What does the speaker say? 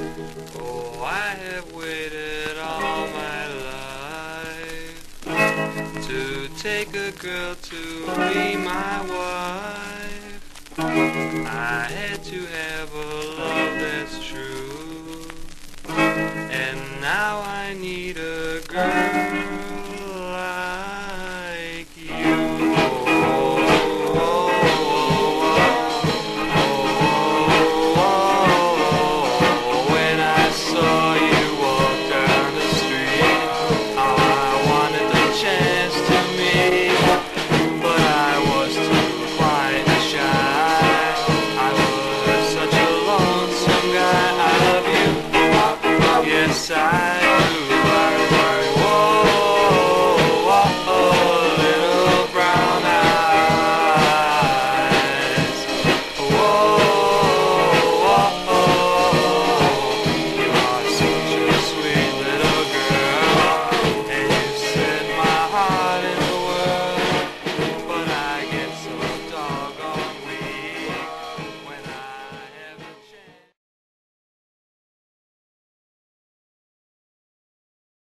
Oh, I have waited all my life to take a girl to be my wife. I had to have a